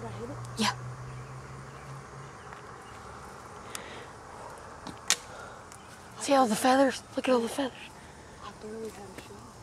I hit it? Yeah. See all the feathers? Look at all the feathers. I barely had a shot.